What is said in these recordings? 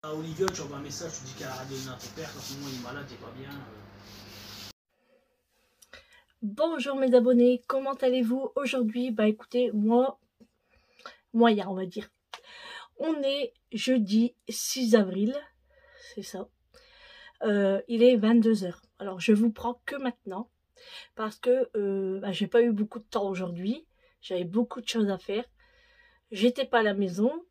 à Olivia, tu envoies un message, tu dis qu'elle a radé à ton père, qu'en ce moment il est malade, il est pas bien. Bonjour mes abonnés, comment allez-vous aujourd'hui? Bah écoutez, moyen on va dire. On est jeudi 6 avril, c'est ça. Il est 22 h. Alors je vous prends que maintenant parce que j'ai pas eu beaucoup de temps aujourd'hui. J'avais beaucoup de choses à faire. J'étais pas à la maison.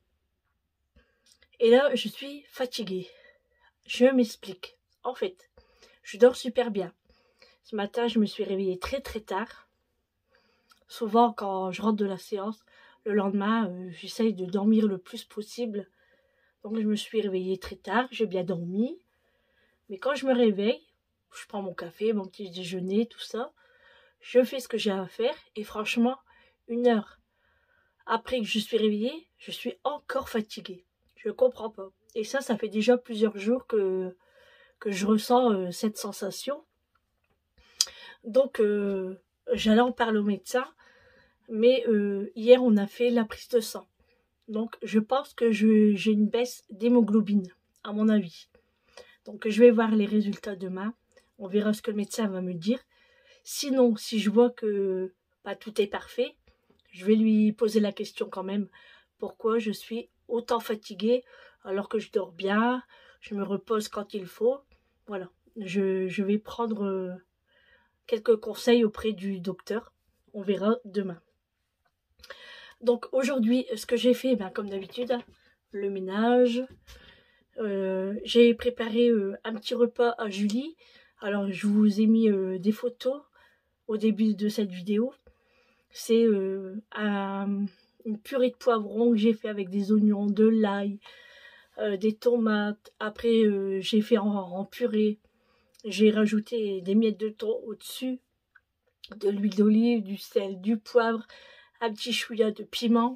Et là, je suis fatiguée. Je m'explique. En fait, je dors super bien. Ce matin, je me suis réveillée très très tard. Souvent, quand je rentre de la séance, le lendemain, j'essaye de dormir le plus possible. Donc, je me suis réveillée très tard, j'ai bien dormi. Mais quand je me réveille, je prends mon café, mon petit déjeuner, tout ça. Je fais ce que j'ai à faire. Et franchement, 1 heure après que je suis réveillée, je suis encore fatiguée. Je comprends pas. Et ça fait déjà plusieurs jours que je ressens cette sensation. Donc, j'allais en parler au médecin. Mais hier, on a fait la prise de sang. Donc, je pense que j'ai une baisse d'hémoglobine, à mon avis. Donc, je vais voir les résultats demain. On verra ce que le médecin va me dire. Sinon, si je vois que tout est parfait, je vais lui poser la question quand même. Pourquoi je suis autant fatiguée alors que je dors bien, je me repose quand il faut. Voilà, je vais prendre quelques conseils auprès du docteur. On verra demain. Donc aujourd'hui, ce que j'ai fait, comme d'habitude, le ménage. J'ai préparé un petit repas à Julie. Alors je vous ai mis des photos au début de cette vidéo. C'est une purée de poivrons que j'ai fait avec des oignons, de l'ail, des tomates. Après j'ai fait en purée. J'ai rajouté des miettes de thon au-dessus, de l'huile d'olive, du sel, du poivre, un petit chouïa de piment.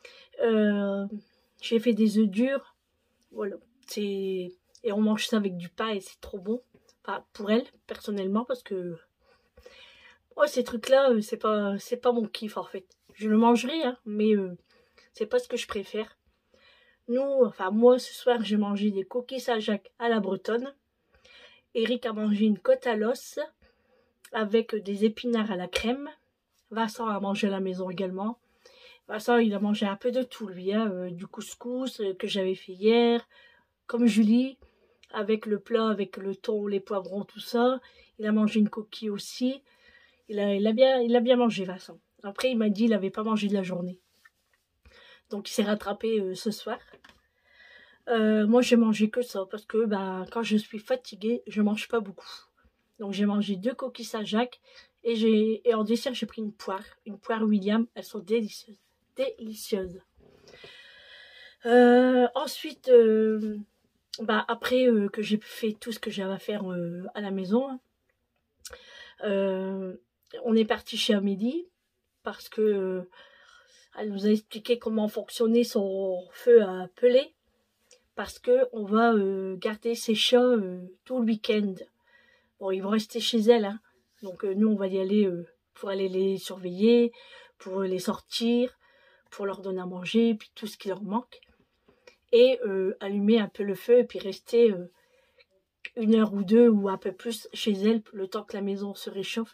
J'ai fait des œufs durs. Voilà. Et on mange ça avec du pain et c'est trop bon. Enfin, pour elle, personnellement, parce que ces trucs-là, c'est pas mon kiff en fait. Je le mangerai, hein, mais c'est pas ce que je préfère. Moi, ce soir, j'ai mangé des coquilles Saint-Jacques à la bretonne. Eric a mangé une côte à l'os avec des épinards à la crème. Vincent a mangé à la maison également. Vincent, il a mangé un peu de tout, lui, hein, du couscous que j'avais fait hier, comme Julie, avec le plat, avec le thon, les poivrons, tout ça. Il a mangé une coquille aussi. Il a bien mangé, Vincent. Après, il m'a dit qu'il n'avait pas mangé de la journée. Donc, il s'est rattrapé ce soir. Moi, j'ai mangé que ça, parce que quand je suis fatiguée, je mange pas beaucoup. Donc, j'ai mangé 2 coquilles Saint-Jacques, et en dessert, j'ai pris une poire William. Elles sont délicieuses. Délicieuses. Ensuite, après que j'ai fait tout ce que j'avais à faire à la maison, on est parti chez Amélie parce que elle nous a expliqué comment fonctionnait son feu à peler, parce que on va garder ses chats tout le week-end. Bon, ils vont rester chez elle, hein. Donc nous on va y aller pour aller les surveiller, pour les sortir, pour leur donner à manger, puis tout ce qui leur manque. Et allumer un peu le feu et puis rester 1 heure ou 2 ou un peu plus chez elle le temps que la maison se réchauffe.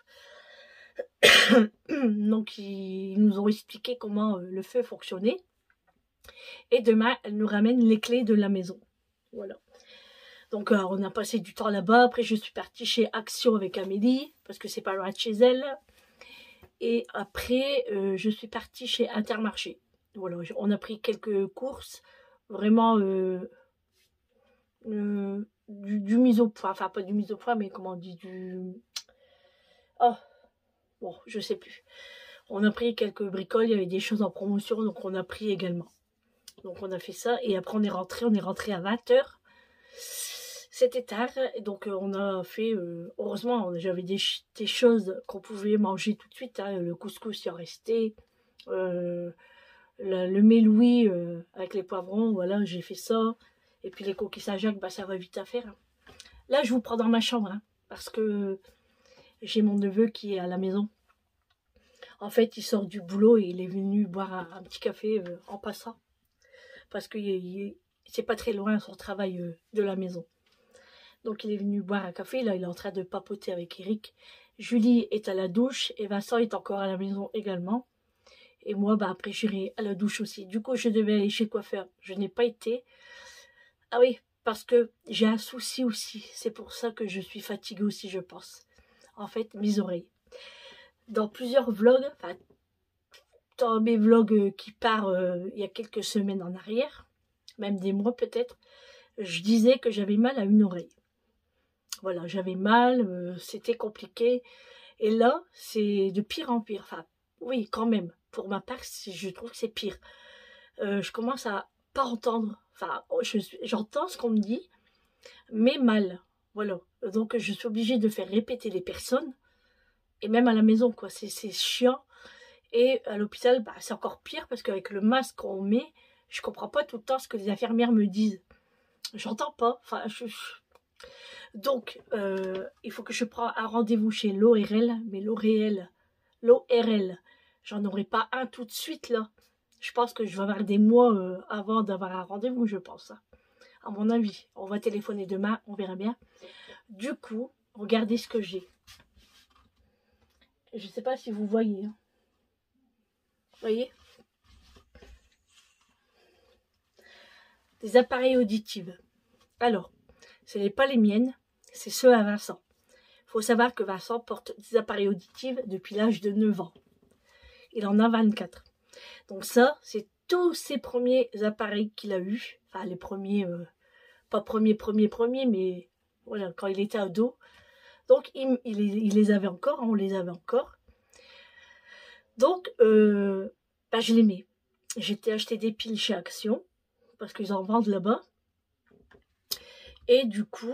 Donc ils nous ont expliqué comment le feu fonctionnait. Et demain, elle nous ramène les clés de la maison. Voilà. Donc on a passé du temps là-bas. Après je suis partie chez Action avec Amélie, parce que c'est pas loin de chez elle. Et après je suis partie chez Intermarché. Voilà, on a pris quelques courses. Vraiment du mise au point, enfin pas du mise au point, mais comment on dit, bon, je sais plus. On a pris quelques bricoles, il y avait des choses en promotion, donc on a pris également. Donc on a fait ça, et après on est rentré à 20 h. C'était tard, et donc on a fait, heureusement, j'avais des choses qu'on pouvait manger tout de suite, hein, le couscous y en restait, le méloui avec les poivrons, voilà, j'ai fait ça. Et puis les coquilles Saint-Jacques, ça va vite à faire. Là, je vous prends dans ma chambre, hein, parce que j'ai mon neveu qui est à la maison. En fait, il sort du boulot et il est venu boire un petit café en passant. Parce qu'il c'est pas très loin son travail de la maison. Donc il est venu boire un café, là il est en train de papoter avec Eric. Julie est à la douche et Vincent est encore à la maison également. Et moi, bah après j'irai à la douche aussi. Du coup, je devais aller chez le coiffeur. Je n'ai pas été. Ah oui, parce que j'ai un souci aussi. C'est pour ça que je suis fatiguée aussi, je pense. En fait, mes oreilles. Dans plusieurs vlogs, enfin, dans mes vlogs qui partent il y a quelques semaines en arrière, même des mois peut-être, je disais que j'avais mal à une oreille. Voilà, j'avais mal, c'était compliqué. Et là, c'est de pire en pire. Enfin, oui, quand même. Pour ma part, je trouve que c'est pire. Je commence à pas entendre. Enfin, j'entends ce qu'on me dit, mais mal. Voilà. Donc, je suis obligée de faire répéter les personnes. Et même à la maison, quoi. C'est chiant. Et à l'hôpital, bah, c'est encore pire parce qu'avec le masque qu'on met, je comprends pas tout le temps ce que les infirmières me disent. J'entends pas. Enfin, Donc, il faut que je prenne un rendez-vous chez l'ORL, mais l'ORL, j'en aurai pas un tout de suite là. Je pense que je vais avoir des mois avant d'avoir un rendez-vous, je pense. Hein. À mon avis, on va téléphoner demain, on verra bien. Du coup, regardez ce que j'ai. Je ne sais pas si vous voyez. Hein. Vous voyez? Des appareils auditifs. Alors, ce n'est pas les miennes, c'est ceux à Vincent. Il faut savoir que Vincent porte des appareils auditifs depuis l'âge de 9 ans. Il en a 24. Donc ça, c'est tous ses premiers appareils qu'il a eus. Enfin, les premiers, pas premiers, mais voilà, quand il était ado. Donc, il les avait encore, on les avait encore. Donc, bah, je les mets. J'étais acheté des piles chez Action, parce qu'ils en vendent là-bas. Et du coup,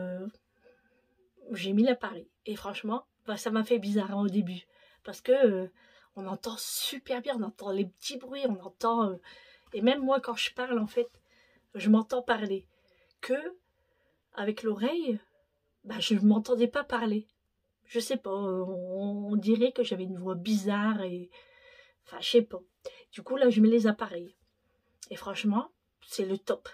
j'ai mis l'appareil. Et franchement, bah, ça m'a fait bizarre hein, au début. Parce que on entend super bien, on entend les petits bruits, on entend... et même moi, quand je parle, en fait, je m'entends parler. Que, avec l'oreille, bah, je ne m'entendais pas parler. Je sais pas, on dirait que j'avais une voix bizarre et... Enfin, je sais pas. Du coup, là, je mets les appareils. Et franchement, c'est le top.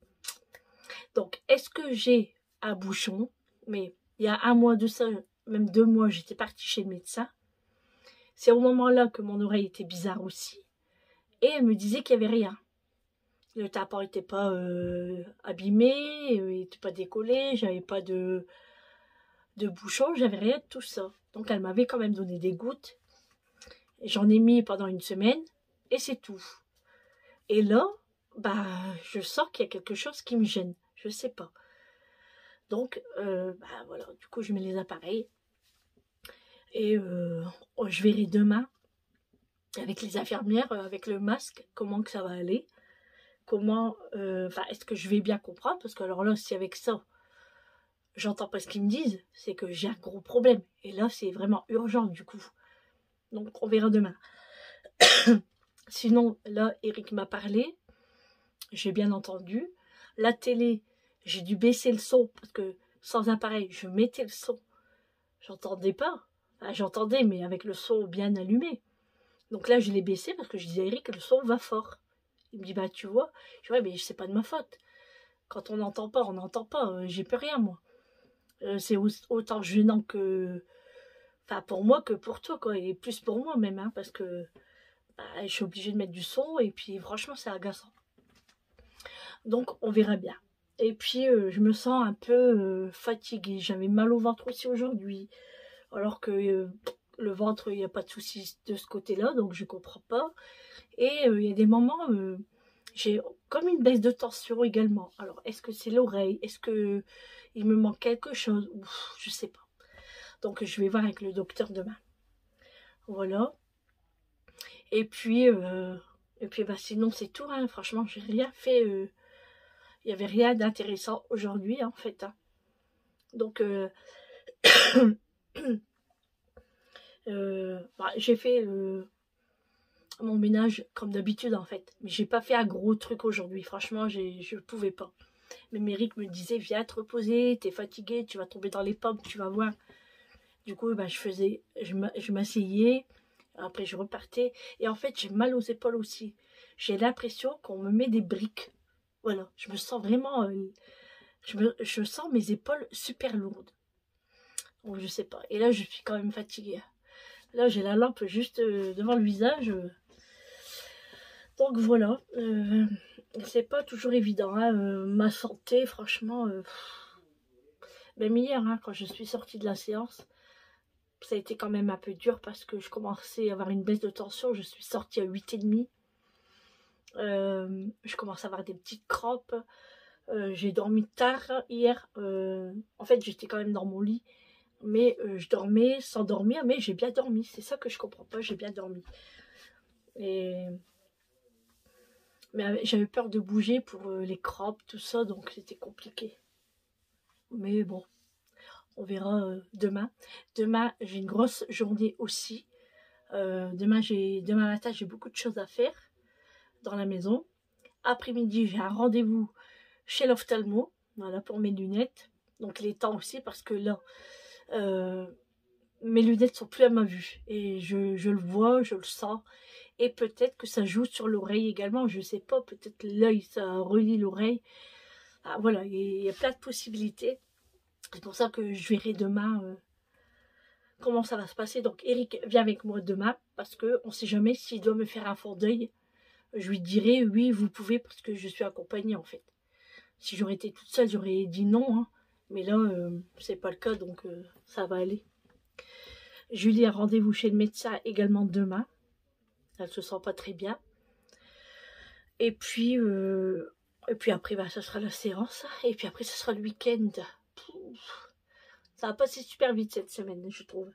Donc, est-ce que j'ai un bouchon? Mais il y a un mois de ça, même 2 mois, j'étais partie chez le médecin. C'est au moment-là que mon oreille était bizarre aussi. Et elle me disait qu'il n'y avait rien. Le tympan n'était pas abîmé, il n'était pas décollé, j'avais pas de bouchon, j'avais rien de tout ça. Donc elle m'avait quand même donné des gouttes. J'en ai mis pendant 1 semaine et c'est tout. Et là, bah, je sens qu'il y a quelque chose qui me gêne. Je sais pas. Donc, bah, voilà, du coup, je mets les appareils. Et je verrai demain avec les infirmières, avec le masque, comment que ça va aller. Comment, est-ce que je vais bien comprendre? Parce que alors là, si avec ça, j'entends pas ce qu'ils me disent, c'est que j'ai un gros problème. Et là, c'est vraiment urgent du coup. Donc, on verra demain. Sinon, là, Eric m'a parlé. J'ai bien entendu. La télé, j'ai dû baisser le son parce que sans appareil, je mettais le son. J'entendais pas. Enfin, j'entendais, mais avec le son bien allumé. Donc là, je l'ai baissé parce que je disais à Eric que le son va fort. Il me dit, bah tu vois. Je dis, ouais, mais c'est pas de ma faute. Quand on n'entend pas, on n'entend pas. J'y peux rien, moi. C'est autant gênant que... Enfin, pour moi que pour toi, quoi. Et plus pour moi, même, hein, parce que bah, je suis obligée de mettre du son. Et puis, franchement, c'est agaçant. Donc, on verra bien. Et puis, je me sens un peu fatiguée. J'avais mal au ventre aussi aujourd'hui. Alors que le ventre, il n'y a pas de souci de ce côté-là. Donc, je ne comprends pas. Et il y a des moments... j'ai comme une baisse de tension également. Alors, est-ce que c'est l'oreille? Est-ce que il me manque quelque chose? Ouf, je sais pas. Donc, je vais voir avec le docteur demain. Voilà. Et puis bah, sinon, c'est tout. Hein. Franchement, j'ai rien fait. Il n'y avait rien d'intéressant aujourd'hui, en fait. Hein. Donc, bah, j'ai fait... mon ménage comme d'habitude en fait, mais j'ai pas fait un gros truc aujourd'hui, franchement je pouvais pas. Mais Méric me disait viens te reposer, t'es fatigué, tu vas tomber dans les pommes, tu vas voir. Du coup bah, je m'asseyais, après je repartais et en fait j'ai mal aux épaules aussi. J'ai l'impression qu'on me met des briques, Voilà, je me sens vraiment... je sens mes épaules super lourdes. Donc je sais pas. Et là, je suis quand même fatiguée. Là, j'ai la lampe juste devant le visage. Donc voilà. C'est pas toujours évident. Hein. Ma santé, franchement... même hier, hein, quand je suis sortie de la séance, ça a été quand même un peu dur parce que je commençais à avoir une baisse de tension. Je suis sortie à 8h30. Je commence à avoir des petites crampes. J'ai dormi tard hier. En fait, j'étais quand même dans mon lit. Mais je dormais sans dormir. Mais j'ai bien dormi. C'est ça que je comprends pas. J'ai bien dormi. Mais j'avais peur de bouger pour les crampes, tout ça. Donc c'était compliqué. Mais bon. On verra demain. Demain, j'ai une grosse journée aussi. Demain matin, j'ai beaucoup de choses à faire dans la maison. Après-midi, j'ai un rendez-vous chez l'ophtalmo, voilà, pour mes lunettes. Donc les temps aussi, parce que là, mes lunettes sont plus à ma vue. Et je le vois, je le sens. Et peut-être que ça joue sur l'oreille également. Je sais pas, peut-être l'œil, ça relie l'oreille. Ah, voilà, il y a plein de possibilités. C'est pour ça que je verrai demain comment ça va se passer. Donc Eric vient avec moi demain, parce qu'on ne sait jamais s'il doit me faire un fond d'œil. Je lui dirai oui, vous pouvez, parce que je suis accompagnée en fait. Si j'aurais été toute seule, j'aurais dit non. Hein. Mais là, c'est pas le cas, donc ça va aller. Julie a rendez-vous chez le médecin également demain. Elle se sent pas très bien. Et puis après, bah, ça sera la séance. Et puis après, ça sera le week-end. Ça va passer super vite cette semaine, je trouve.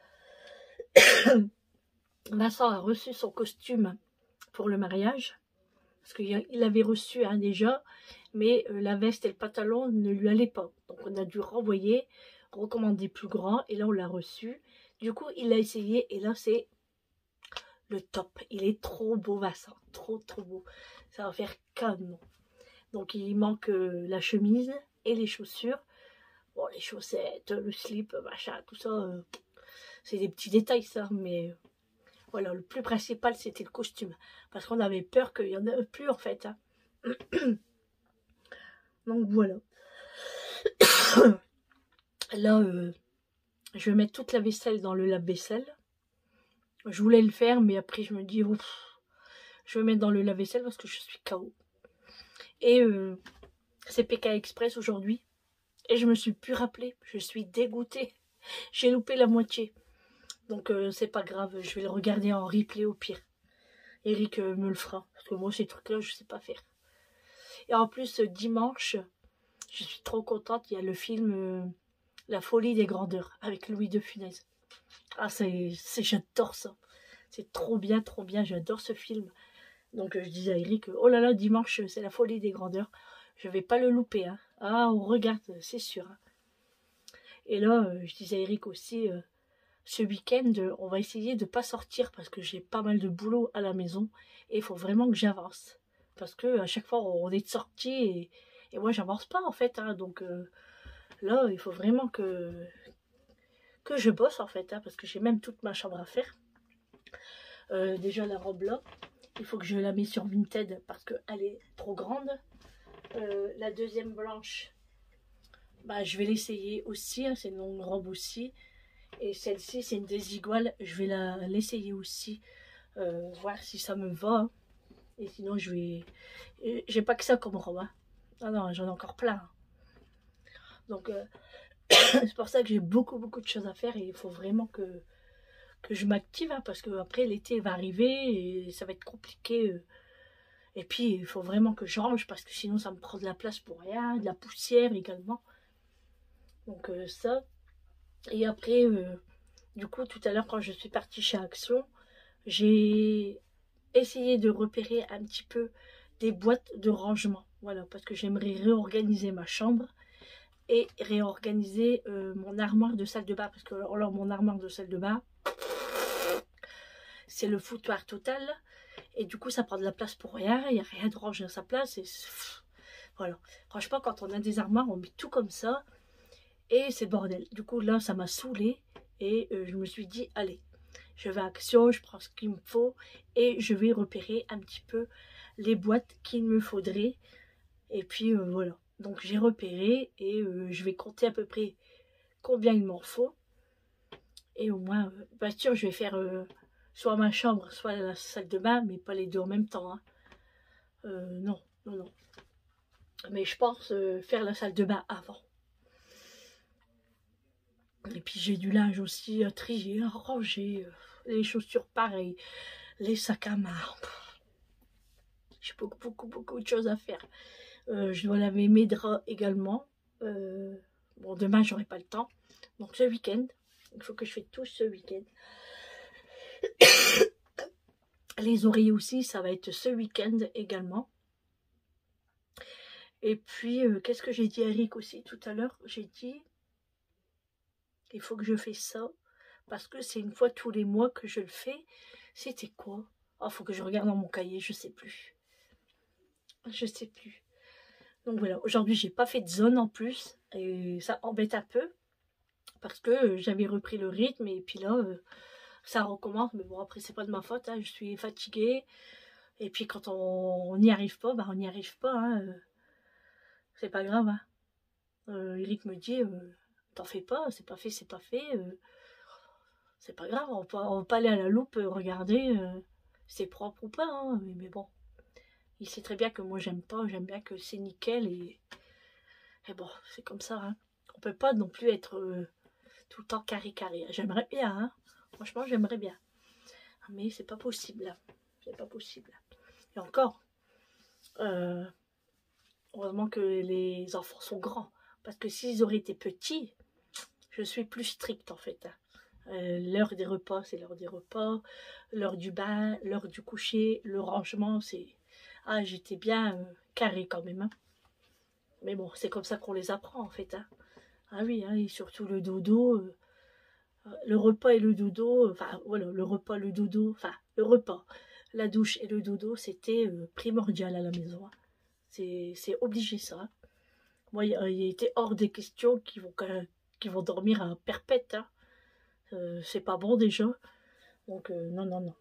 Vincent a reçu son costume pour le mariage. Parce qu'il l'avait reçu hein, déjà. Mais la veste et le pantalon ne lui allaient pas. Donc on a dû renvoyer, recommander plus grand. Et là, on l'a reçu. Du coup, il l'a essayé. Et là, c'est le top. Il est trop beau, Vincent. Trop, trop beau. Ça va faire canon. Donc, il manque la chemise et les chaussures. Bon, les chaussettes, le slip, machin, tout ça, c'est des petits détails, ça. Mais voilà, le plus principal, c'était le costume. Parce qu'on avait peur qu'il n'y en ait plus, en fait. Hein. Donc, voilà. Là, je vais mettre toute la vaisselle dans le lave-vaisselle. Je voulais le faire, mais après, je me dis, ouf, je vais mettre dans le lave-vaisselle parce que je suis KO. Et c'est PK Express aujourd'hui. Et je me suis plus rappelé. Je suis dégoûtée. J'ai loupé la moitié. Donc c'est pas grave. Je vais le regarder en replay au pire. Eric me le fera. Parce que moi ces trucs-là je sais pas faire. Et en plus dimanche, je suis trop contente. Il y a le film La folie des grandeurs. Avec Louis de Funès. Ah j'adore ça. C'est trop bien, trop bien. J'adore ce film. Donc je disais à Eric, oh là là, dimanche c'est La folie des grandeurs. Je vais pas le louper. Hein. Ah, on regarde, c'est sûr. Hein. Et là, je disais à Eric aussi, ce week-end, on va essayer de ne pas sortir parce que j'ai pas mal de boulot à la maison. Et il faut vraiment que j'avance. Parce que à chaque fois, on est sorti et moi, j'avance pas en fait. Hein. Donc là, il faut vraiment que je bosse en fait. Hein, parce que j'ai même toute ma chambre à faire. Déjà, la robe là, il faut que je la mette sur Vinted parce qu'elle est trop grande. La deuxième blanche, bah, je vais l'essayer aussi, hein, c'est une longue robe aussi. Et celle-ci, c'est une désiguale, je vais l'essayer aussi, voir si ça me va. Hein. Et sinon, je vais... J'ai pas que ça comme robe. Hein. Ah non, j'en ai encore plein. Hein. Donc, c'est pour ça que j'ai beaucoup, beaucoup de choses à faire. Et il faut vraiment que je m'active, hein, parce que après l'été va arriver et ça va être compliqué. Et puis, il faut vraiment que je range parce que sinon, ça me prend de la place pour rien, de la poussière également. Donc, ça. Et après, du coup, tout à l'heure, quand je suis partie chez Action, j'ai essayé de repérer un petit peu des boîtes de rangement. Voilà, parce que j'aimerais réorganiser ma chambre et réorganiser mon armoire de salle de bain. Parce que alors, mon armoire de salle de bain, c'est le foutoir total. Et du coup, ça prend de la place pour rien. Il n'y a rien de rangé à sa place. Et voilà. Franchement, quand on a des armoires, on met tout comme ça. Et c'est bordel. Du coup, là, ça m'a saoulée. Et je me suis dit, allez, je vais à Action, je prends ce qu'il me faut. Et je vais repérer un petit peu les boîtes qu'il me faudrait Et puis voilà. Donc j'ai repéré et je vais compter à peu près combien il m'en faut. Et au moins, pas sûr, je vais faire soit ma chambre, soit la salle de bain, mais pas les deux en même temps. Hein. Non, non, non. Mais je pense faire la salle de bain avant. Et puis j'ai du linge aussi à trier, à ranger, les chaussures pareil, les sacs à main. J'ai beaucoup de choses à faire. Je dois laver mes draps également. Bon, demain j'aurai pas le temps. Donc ce week-end, il faut que je fasse tout ce week-end. Les oreillers aussi, ça va être ce week-end également. Et puis, qu'est-ce que j'ai dit à Eric aussi tout à l'heure? J'ai dit, il faut que je fasse ça, parce que c'est une fois tous les mois que je le fais. C'était quoi? Il faut que je regarde dans mon cahier, je sais plus. Je sais plus. Donc voilà, aujourd'hui, j'ai pas fait de zone en plus, et ça embête un peu, parce que j'avais repris le rythme, et puis là, ça recommence, mais bon, après, c'est pas de ma faute, hein, je suis fatiguée, et puis quand on n'y arrive pas, bah on n'y arrive pas, hein, c'est pas grave, hein. Eric me dit, t'en fais pas, c'est pas fait, c'est pas fait, c'est pas grave, on va pas aller à la loupe, regarder, c'est propre ou pas, hein, mais bon, il sait très bien que moi j'aime pas, j'aime bien que c'est nickel, et bon, c'est comme ça, hein. On peut pas non plus être tout le temps carré. J'aimerais bien, hein. Franchement, j'aimerais bien. Mais c'est pas possible. C'est pas possible. Et encore, heureusement que les enfants sont grands. Parce que s'ils auraient été petits, je suis plus stricte en fait. L'heure des repas, c'est l'heure des repas. L'heure du bain, l'heure du coucher, le rangement, c'est... Ah, j'étais bien carré quand même. Hein. Mais bon, c'est comme ça qu'on les apprend en fait. Hein. Ah oui, hein, et surtout le dodo, le repas et le dodo, enfin voilà, le repas, le dodo, enfin le repas, la douche et le dodo, c'était primordial à la maison. Hein. C'est obligé ça. Hein. Moi, il était hors des questions qui vont dormir à perpète. Hein. C'est pas bon déjà. Donc non, non, non.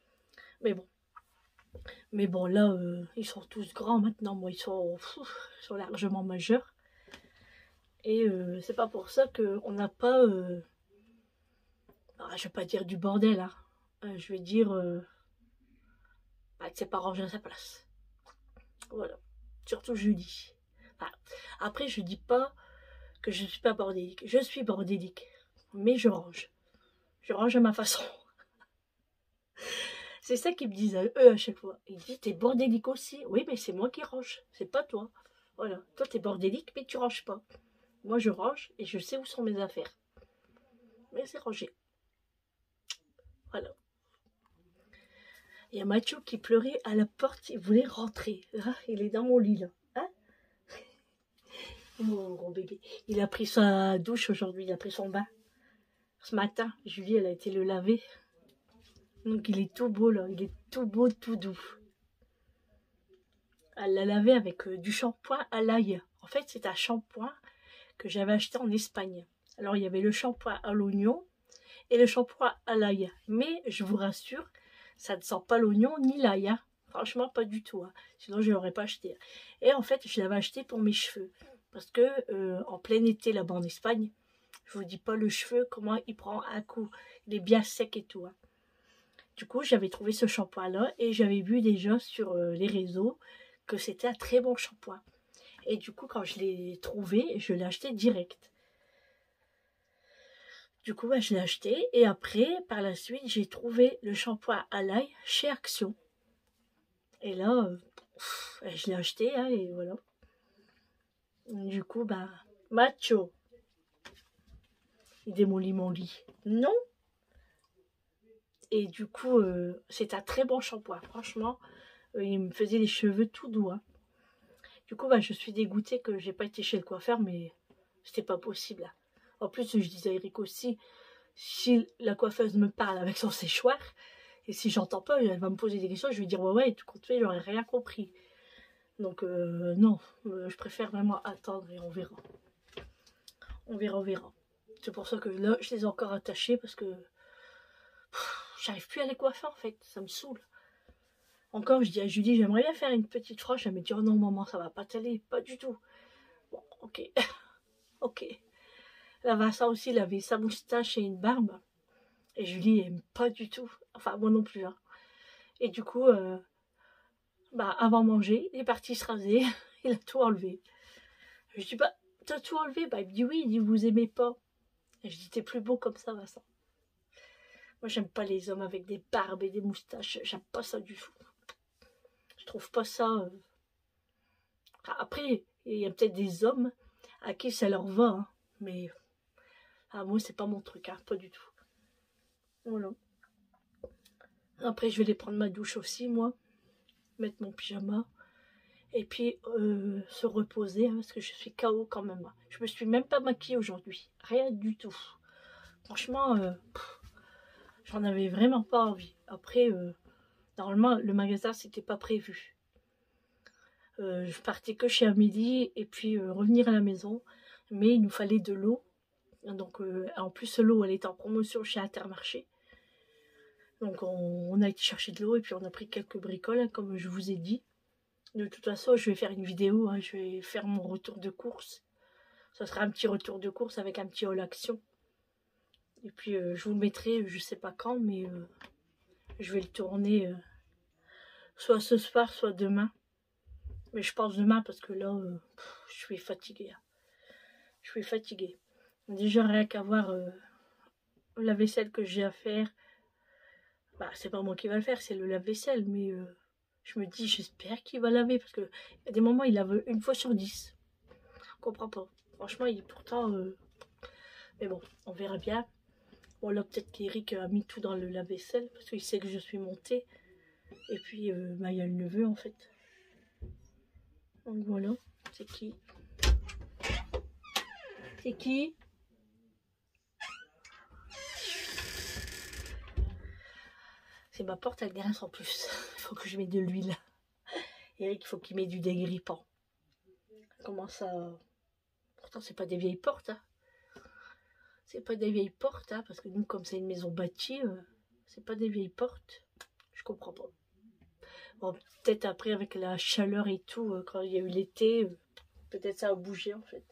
Mais bon, là, ils sont tous grands maintenant. Moi, ils sont largement majeurs. Et c'est pas pour ça qu'on n'a pas... je vais pas dire du bordel, hein. Je vais dire que c'est pas rangé à sa place. Voilà. Surtout jeudi. Enfin, après, je dis pas que je suis pas bordélique. Je suis bordélique. Mais je range. Je range à ma façon. C'est ça qu'ils me disent eux à chaque fois. Ils disent, t'es bordélique aussi. Oui, mais c'est moi qui range. C'est pas toi. Voilà. Toi, t'es bordélique, mais tu ranges pas. Moi, je range et je sais où sont mes affaires. Mais c'est rangé. Voilà. Il y a Mathieu qui pleurait à la porte. Il voulait rentrer. Ah, il est dans mon lit, là. Hein? Mon gros bébé. Il a pris sa douche aujourd'hui. Il a pris son bain. Ce matin, Julie, elle a été le laver. Donc, il est tout beau, là. Il est tout beau, tout doux. Elle l'a lavé avec du shampoing à l'ail. En fait, c'est un shampoing que j'avais acheté en Espagne. Alors, il y avait le shampoing à l'oignon et le shampoing à l'ail. Mais, je vous rassure, ça ne sent pas l'oignon ni l'ail. Hein. Franchement, pas du tout. Hein. Sinon, je ne l'aurais pas acheté. Et en fait, je l'avais acheté pour mes cheveux. Parce que en plein été, là-bas en Espagne, je vous dis pas le cheveu, comment il prend un coup. Il est bien sec et tout. Hein. Du coup, j'avais trouvé ce shampoing-là et j'avais vu déjà sur les réseaux que c'était un très bon shampoing. Et du coup, quand je l'ai trouvé, je l'ai acheté direct. Du coup, je l'ai acheté. Et après, par la suite, j'ai trouvé le shampoing à l'ail chez Action. Et là, je l'ai acheté, hein, et voilà. Du coup, macho. Il démolit mon lit. Non. Et du coup, c'est un très bon shampoing. Franchement, il me faisait les cheveux tout doux. Hein. Du coup, je suis dégoûtée que j'ai pas été chez le coiffeur, mais c'était pas possible. En plus, je disais à Eric aussi, si la coiffeuse me parle avec son séchoir, et si j'entends pas, elle va me poser des questions, je vais dire ouais, tout compte fait, j'aurais rien compris. Donc non, je préfère vraiment attendre et on verra. On verra. C'est pour ça que là, je les ai encore attachés parce que j'arrive plus à les coiffer en fait, ça me saoule. Encore, je dis à Julie, j'aimerais bien faire une petite frange. Elle me dit, oh non, maman, ça va pas t'aller. Pas du tout. Bon, ok. Ok. Là, Vincent aussi, il avait sa moustache et une barbe. Et Julie aime pas du tout. Enfin, moi non plus. Hein. Et du coup, bah, avant manger, il est parti se raser. Il a tout enlevé. Je dis, bah, t'as tout enlevé? Bah, il me dit, oui, il dit, vous aimez pas. Et je dis, t'es plus beau comme ça, Vincent. Moi, j'aime pas les hommes avec des barbes et des moustaches. J'aime pas ça du tout. Je trouve pas ça... Après, il y a peut-être des hommes à qui ça leur va. Hein. Mais moi, c'est pas mon truc. Hein, pas du tout. Voilà. Après, je vais aller prendre ma douche aussi, moi. Mettre mon pyjama. Et puis, se reposer. Hein, parce que je suis KO quand même. Je me suis même pas maquillée aujourd'hui. Rien du tout. Franchement, j'en avais vraiment pas envie. Après, normalement, le magasin, c'était pas prévu. Je partais que chez Amélie et puis revenir à la maison. Mais il nous fallait de l'eau. Donc, en plus, l'eau, elle était en promotion chez Intermarché. Donc, on a été chercher de l'eau et puis on a pris quelques bricoles, hein, comme je vous ai dit. De toute façon, je vais faire une vidéo. Hein, je vais faire mon retour de course. Ça sera un petit retour de course avec un petit haul action. Et puis, je vous le mettrai, je sais pas quand, mais je vais le tourner soit ce soir, soit demain. Mais je pense demain parce que là, je suis fatiguée. Hein. Je suis fatiguée. Déjà, rien qu'à voir la vaisselle que j'ai à faire. Bah, c'est pas moi qui va le faire, c'est le lave-vaisselle. Mais je me dis, j'espère qu'il va laver. Parce qu'il y a des moments, il lave une fois sur 10. Je comprends pas. Franchement, pourtant... mais bon, on verra bien. Bon, là, peut-être qu'Eric a mis tout dans le lave-vaisselle. Parce qu'il sait que je suis montée. Et puis, bah, il y a le neveu, en fait. Donc voilà. C'est qui? C'est qui? C'est ma porte, elle grince en plus. Il faut que je mette de l'huile. Eric, il faut qu'il mette du dégrippant. Comment ça... Pourtant, c'est pas des vieilles portes. Hein. C'est pas des vieilles portes. Hein, parce que nous, comme c'est une maison bâtie, c'est pas des vieilles portes. Je comprends pas. Bon, peut-être après, avec la chaleur et tout, quand il y a eu l'été, peut-être ça a bougé, en fait.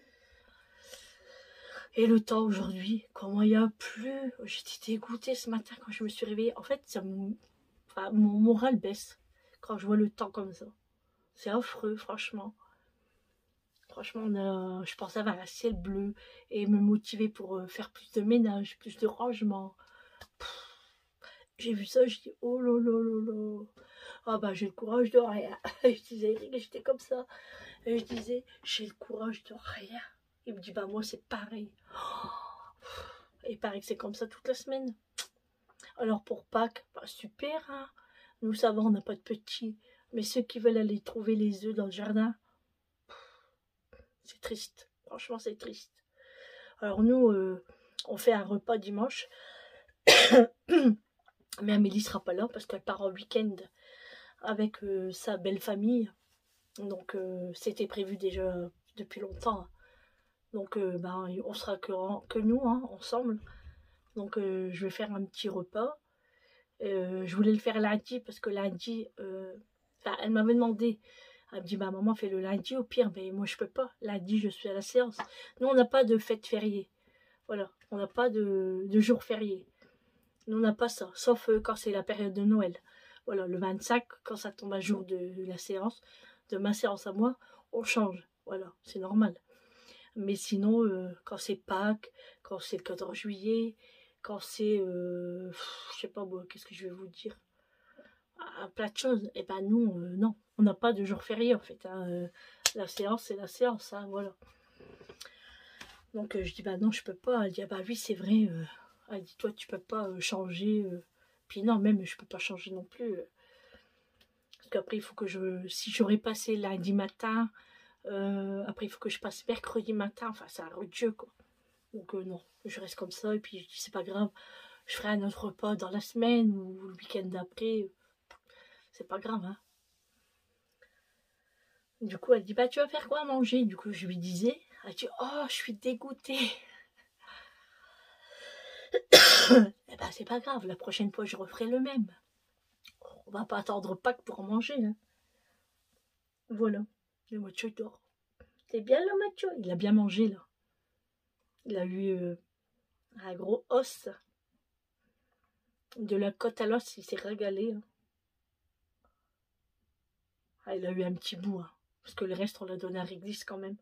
Et le temps aujourd'hui, comment il y a plu. J'étais dégoûtée ce matin quand je me suis réveillée. En fait, mon moral baisse quand je vois le temps comme ça. C'est affreux, franchement. Franchement, je pensais avoir un ciel bleu et me motiver pour faire plus de ménage, plus de rangement. J'ai vu ça, je dis oh là là là là. Ah bah j'ai le courage de rien. Je disais Eric, j'étais comme ça. Et je disais j'ai le courage de rien. Il me dit bah moi c'est pareil. Et il paraît que c'est comme ça toute la semaine. Alors pour Pâques, bah super, hein. Nous ça va, on n'a pas de petits. Mais ceux qui veulent aller trouver les œufs dans le jardin, c'est triste. Franchement, c'est triste. Alors nous, on fait un repas dimanche. Mais Amélie sera pas là parce qu'elle part en week-end avec sa belle famille. Donc c'était prévu déjà depuis longtemps. Donc on sera que nous, hein, ensemble. Donc je vais faire un petit repas. Je voulais le faire lundi parce que lundi, elle m'avait demandé. Elle me dit, bah maman fait le lundi au pire, mais moi je peux pas. Lundi je suis à la séance. Nous on n'a pas de fête fériée. Voilà, on n'a pas de jour férié. Nous on n'a pas ça, sauf quand c'est la période de Noël. Voilà, le 25, quand ça tombe un jour de la séance, de ma séance à moi, on change. Voilà, c'est normal. Mais sinon, quand c'est Pâques, quand c'est le 14 juillet, quand c'est, je sais pas moi, qu'est-ce que je vais vous dire, un plat de choses, et ben nous, non, on n'a pas de jour férié en fait. Hein. La séance, c'est la séance, hein, voilà. Donc je dis bah non, je peux pas. Elle dit ah bah oui, c'est vrai. Elle dit toi tu peux pas changer. Puis non, même je peux pas changer non plus. Parce qu'après il faut que si j'aurais passé lundi matin, après il faut que je passe mercredi matin. Enfin c'est un rude quoi. Donc non, je reste comme ça et puis je dis c'est pas grave. Je ferai un autre repas dans la semaine ou le week-end d'après. C'est pas grave hein. Du coup elle dit bah tu vas faire quoi à manger. Du coup je lui disais. Elle dit oh je suis dégoûtée. Eh ben c'est pas grave, la prochaine fois je referai le même. On va pas attendre Pâques pour en manger. Hein. Voilà, le Mathieu dort. C'est bien le Mathieu. Il a bien mangé là. Il a eu un gros os. De la côte à l'os, il s'est régalé. Hein. Ah, il a eu un petit bout. Hein, parce que le reste, on l'a donné à Réglisse quand même.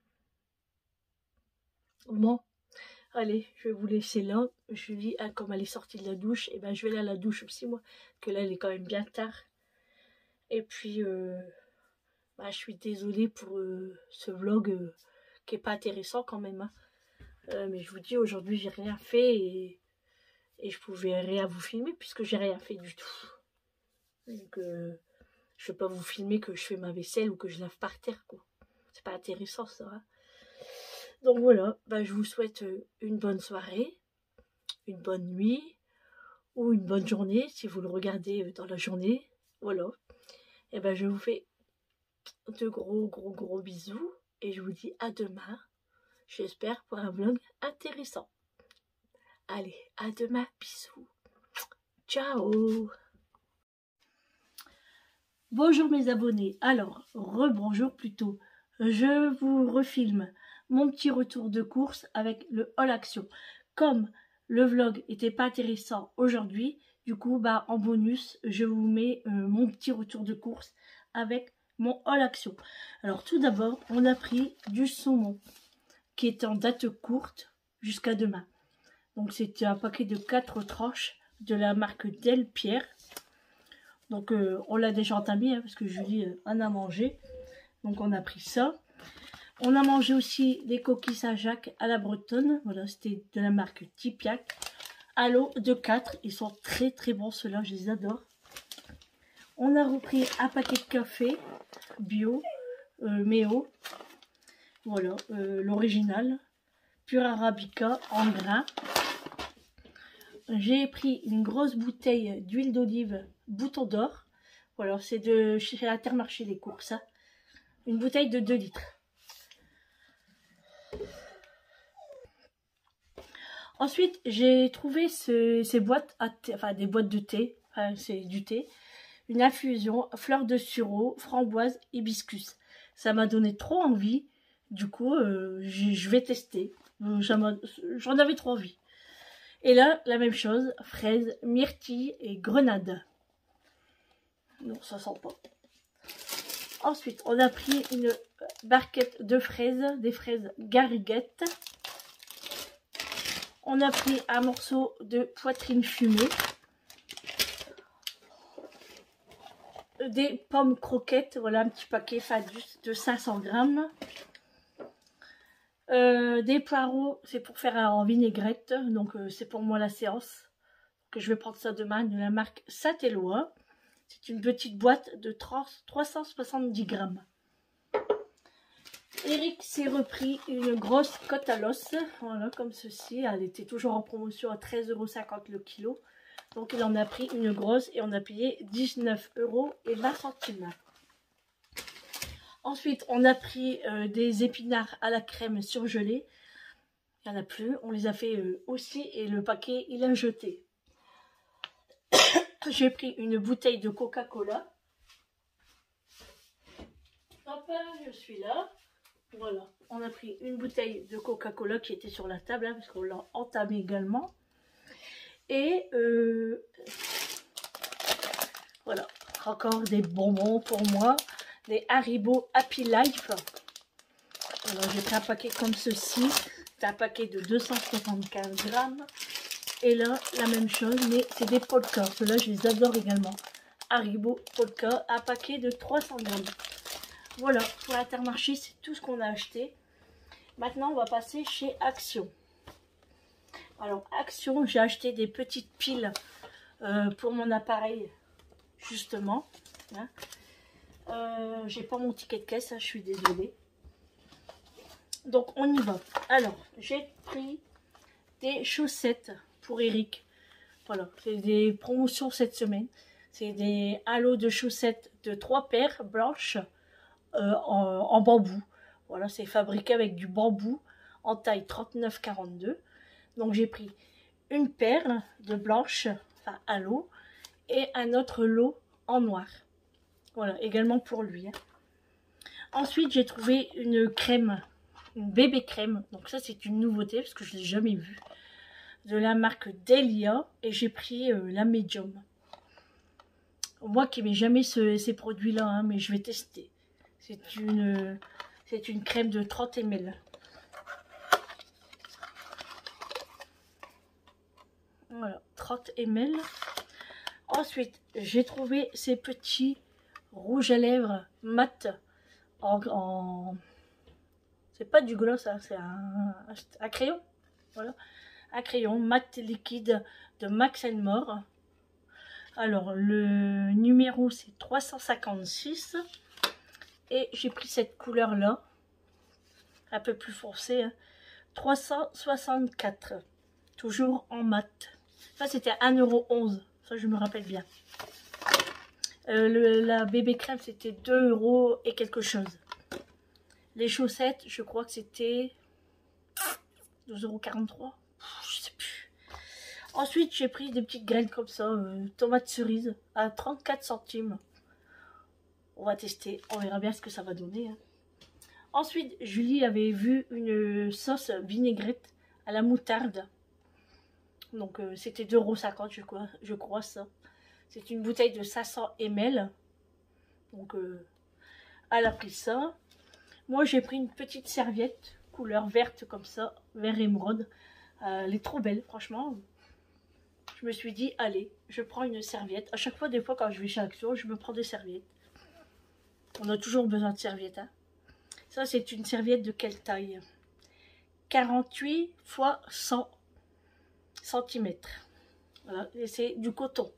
Bon, allez, je vais vous laisser là. Julie, comme elle est sortie de la douche, et ben je vais aller à la douche aussi, moi. Que là, elle est quand même bien tard. Et puis, je suis désolée pour ce vlog qui est pas intéressant quand même. Hein. Mais je vous dis, aujourd'hui, j'ai rien fait et je pouvais rien vous filmer puisque j'ai rien fait du tout. Donc, je vais pas vous filmer que je fais ma vaisselle ou que je lave par terre, quoi. C'est pas intéressant, ça. Hein. Donc voilà, je vous souhaite une bonne soirée, une bonne nuit ou une bonne journée si vous le regardez dans la journée. Voilà. Et je vous fais de gros bisous et je vous dis à demain. J'espère pour un vlog intéressant. Allez, à demain, bisous. Ciao. Bonjour mes abonnés. Alors, rebonjour plutôt. Je vous refilme mon petit retour de course avec le All Action. Comme le vlog n'était pas intéressant aujourd'hui, du coup, en bonus, je vous mets mon petit retour de course avec mon All Action. Alors, tout d'abord, on a pris du saumon qui est en date courte jusqu'à demain. Donc, c'était un paquet de 4 tranches de la marque Del Pierre. Donc, on l'a déjà entamé parce que Julie en a mangé. Donc, on a pris ça. On a mangé aussi des coquilles Saint-Jacques à la bretonne. Voilà, c'était de la marque Tipiac. À l'eau de 4. Ils sont très bons ceux-là, je les adore. On a repris un paquet de café bio, Méo. Voilà, l'original. Pur Arabica en grains. J'ai pris une grosse bouteille d'huile d'olive Bouton d'Or. Voilà, c'est de chez Intermarché les courses. Hein. Une bouteille de 2 litres. Ensuite, j'ai trouvé ces boîtes, des boîtes de thé. Enfin, c'est du thé. Une infusion, fleur de sureau, framboise, hibiscus. Ça m'a donné trop envie. Du coup, je vais tester. J'en avais trop envie. Et là, la même chose, fraise, myrtille et grenade. Non, ça sent pas. Ensuite, on a pris une barquette de fraises, des fraises gariguettes. On a pris un morceau de poitrine fumée. Des pommes croquettes, voilà un petit paquet de 500 grammes. Des poireaux, c'est pour faire en vinaigrette, donc c'est pour moi la séance. Que je vais prendre ça demain de la marque Saint-Éloi. C'est une petite boîte de 370 grammes. Eric s'est repris une grosse côte à l'os, voilà comme ceci. Elle était toujours en promotion à 13,50 € le kilo. Donc il en a pris une grosse et on a payé 19,20 €. Ensuite, on a pris des épinards à la crème surgelés. Il n'y en a plus. On les a fait aussi et le paquet, il a jeté. J'ai pris une bouteille de Coca-Cola. Hop, je suis là. Voilà. On a pris une bouteille de Coca-Cola qui était sur la table, hein, parce qu'on l'a entamé également. Et voilà. Encore des bonbons pour moi. Des Haribo Happy Life. Alors j'ai pris un paquet comme ceci. C'est un paquet de 275 grammes. Et là, la même chose, mais c'est des Polka. Ceux-là, je les adore également. Haribo Polka, un paquet de 300 grammes. Voilà, pour Intermarché, c'est tout ce qu'on a acheté. Maintenant, on va passer chez Action. Alors, Action, j'ai acheté des petites piles pour mon appareil, justement. Hein. J'ai pas mon ticket de caisse, hein, je suis désolée. Donc, on y va. Alors, j'ai pris des chaussettes pour Eric. Voilà, c'est des promotions cette semaine. C'est des halos de chaussettes de 3 paires blanches en bambou. Voilà, c'est fabriqué avec du bambou en taille 39-42. Donc j'ai pris une paire de blanches, enfin halo, et un autre lot en noir. Voilà, également pour lui. Hein. Ensuite, j'ai trouvé une crème, une bébé crème. Donc ça, c'est une nouveauté parce que je ne l'ai jamais vue. De la marque Delia. Et j'ai pris la médium. Moi qui n'aimais jamais ces produits-là, hein, mais je vais tester. C'est une crème de 30 ml. Voilà, 30 ml. Ensuite, j'ai trouvé ces petits rouges à lèvres mat c'est pas du gloss, hein, c'est un crayon. Voilà, un crayon mat liquide de Max More. Alors, le numéro, c'est 356. Et j'ai pris cette couleur-là, un peu plus foncée, hein, 364. Toujours en mat. Ça, c'était 1,11 €. Ça, je me rappelle bien. La bébé crème, c'était 2 € et quelque chose. Les chaussettes, je crois que c'était 12,43 €. Je sais plus. Ensuite, j'ai pris des petites graines comme ça, tomates cerises, à 34 centimes. On va tester, on verra bien ce que ça va donner. Hein. Ensuite, Julie avait vu une sauce vinaigrette à la moutarde. Donc, c'était 2,50 € je crois ça. C'est une bouteille de 500 ml. Donc, elle a pris ça. Moi, j'ai pris une petite serviette, couleur verte comme ça, vert émeraude. Elle est trop belle, franchement. Je me suis dit, allez, je prends une serviette. À chaque fois, des fois, quand je vais chez Action, je me prends des serviettes. On a toujours besoin de serviettes. Hein. Ça, c'est une serviette de quelle taille? 48 x 100 cm. Voilà, et c'est du coton.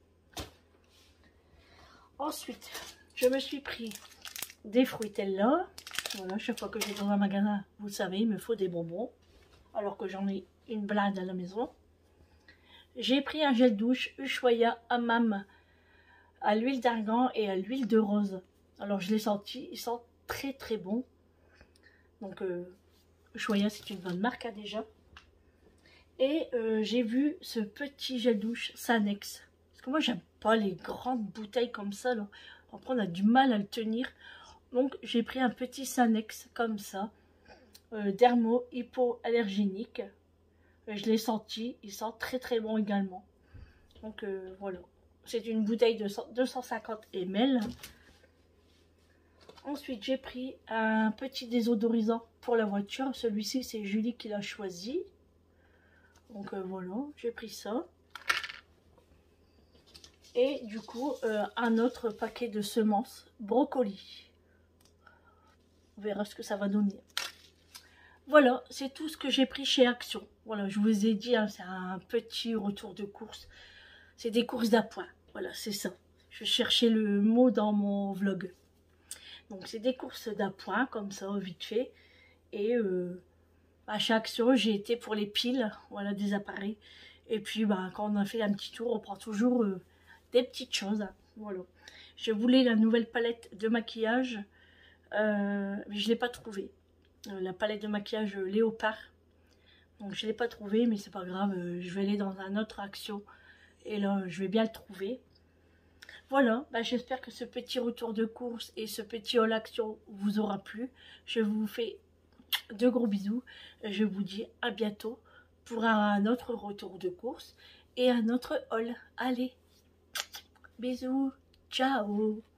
Ensuite, je me suis pris des fruitella. Voilà, chaque fois que je vais dans un magasin, vous savez, il me faut des bonbons. Alors que j'en ai une blinde à la maison. J'ai pris un gel douche Ushuaïa Hammam à l'huile d'argan et à l'huile de rose. Alors je l'ai senti, il sent très très bon. Donc Ushuaïa, c'est une bonne marque hein, déjà. Et j'ai vu ce petit gel douche Sanex. Parce que moi j'aime pas les grandes bouteilles comme ça. Là. Après on a du mal à le tenir. Donc j'ai pris un petit Sanex comme ça. Dermo hypoallergénique. Je l'ai senti, il sent très très bon également. Donc voilà. C'est une bouteille de 250 ml. Ensuite j'ai pris un petit désodorisant pour la voiture. Celui-ci c'est Julie qui l'a choisi. Donc voilà, j'ai pris ça. Et du coup, un autre paquet de semences brocoli. On verra ce que ça va donner. Voilà, c'est tout ce que j'ai pris chez Action. Voilà, je vous ai dit, hein, c'est un petit retour de course. C'est des courses d'appoint. Voilà, c'est ça. Je cherchais le mot dans mon vlog. Donc, c'est des courses d'appoint, comme ça, vite fait. Et à chez Action, j'ai été pour les piles, voilà, des appareils. Et puis, bah, quand on a fait un petit tour, on prend toujours des petites choses. Hein, voilà. Je voulais la nouvelle palette de maquillage, mais je ne l'ai pas trouvée. La palette de maquillage léopard. Donc, je ne l'ai pas trouvée, mais c'est pas grave. Je vais aller dans un autre Action. Et là, je vais bien le trouver. Voilà, bah, j'espère que ce petit retour de course et ce petit haul Action vous aura plu. Je vous fais de gros bisous. Je vous dis à bientôt pour un autre retour de course et un autre haul. Allez, bisous, ciao.